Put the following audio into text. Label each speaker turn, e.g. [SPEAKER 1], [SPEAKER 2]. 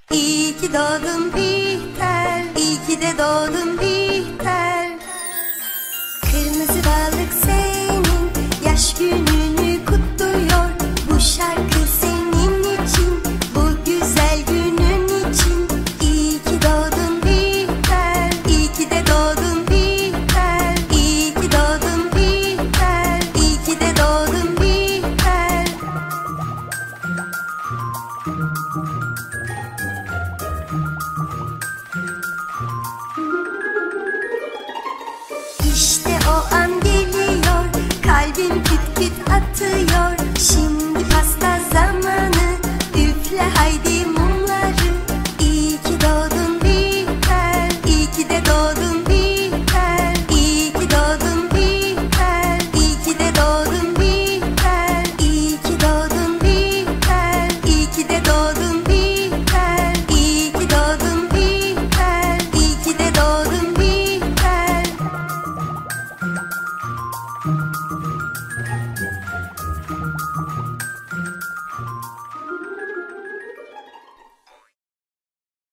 [SPEAKER 1] İyi ki doğdun Bihter, iyi ki de doğdun Bihter. Kırmızı balık senin yaş gününü kutluyor. Bu şarkı senin için, bu güzel günün için. İyi ki doğdun Bihter, iyi ki de doğdun Bihter. İyi ki doğdun Bihter, iyi ki de doğdun Bihter. İşte o an geliyor, kalbim küt küt atıyor. Şimdi pasta zamanı, üfle haydi